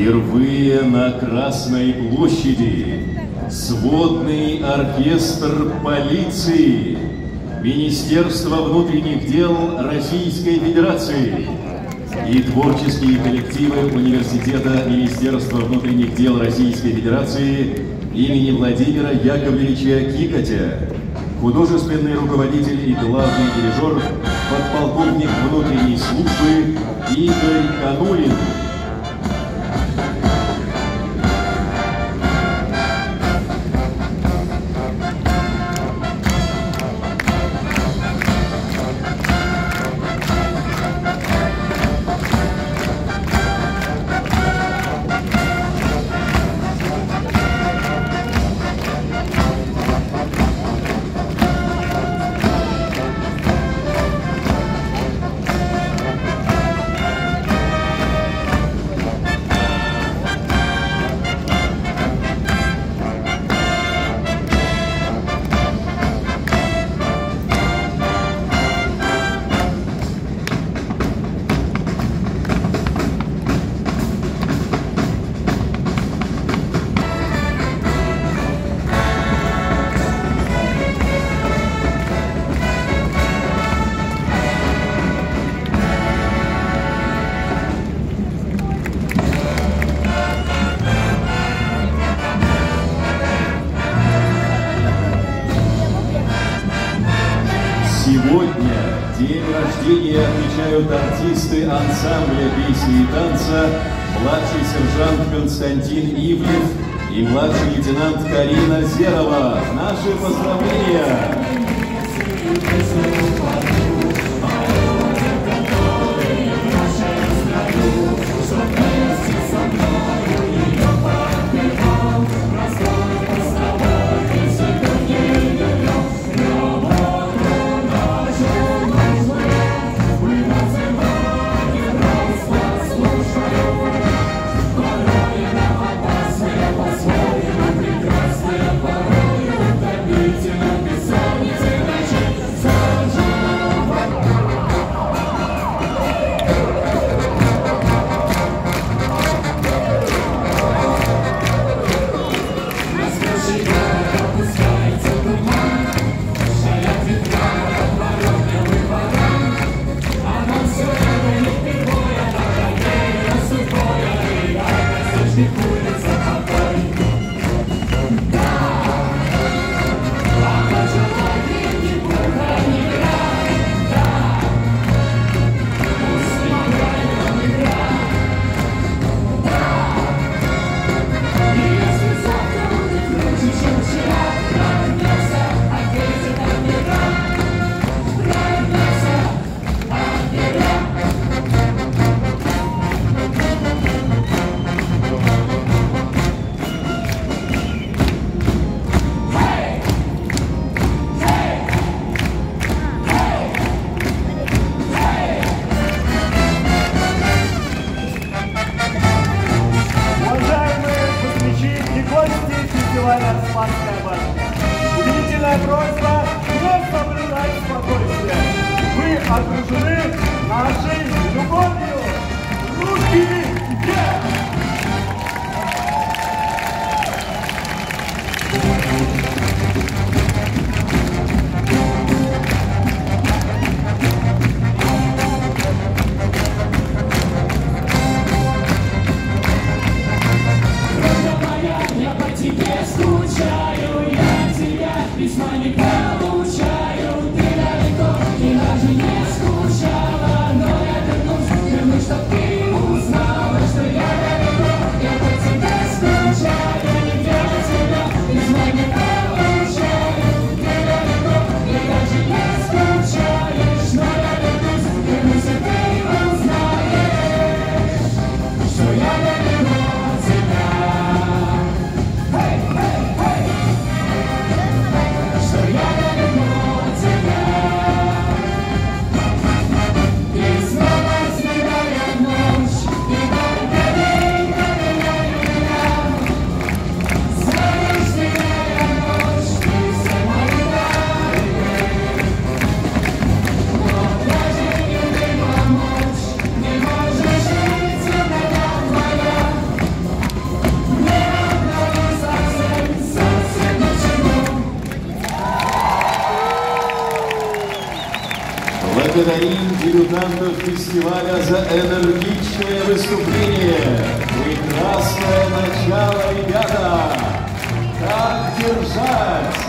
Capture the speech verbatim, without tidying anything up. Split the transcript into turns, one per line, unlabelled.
Впервые на Красной площади сводный оркестр полиции Министерства внутренних дел Российской Федерации и творческие коллективы Университета Министерства внутренних дел Российской Федерации имени Владимира Яковлевича Кикотя, художественный руководитель и главный дирижер, подполковник внутренней службы Игорь Конулин. Сегодня день рождения отмечают артисты ансамбля песни и танца, младший сержант Константин Ивлев и младший лейтенант Карина Зерова. Наши поздравления!
Спасская башня. Удивительная просьба не соблюдать спокойствие. Вы окружены нашей любовью. Руки вверх!
Скучаю, я тебя письма не получаю, ты далеко и даже не скучаю.
Благодарим дебютантов фестиваля за энергичное выступление. Прекрасное начало, ребята! Как держать?